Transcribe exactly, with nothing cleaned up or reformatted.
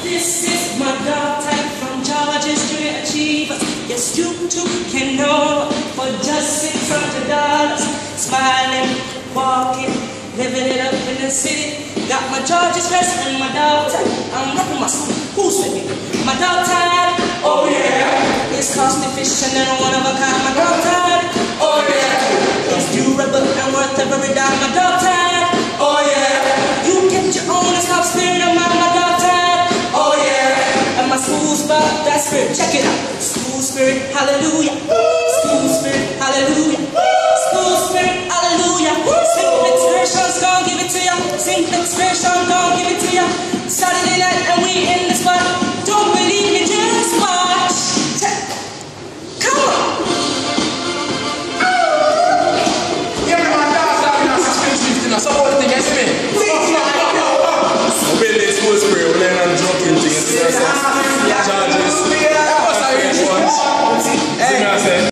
This is my daughter from Georgia's Junior Achievers. Yes, you too can know for just six hundred dollars. Smiling, walking, living it up in the city. Got my Georgia's dress and my daughter. I'm rocking my suit. Who's with me? My daughter. Oh yeah. It's cost efficient and one of a kind. My daughter.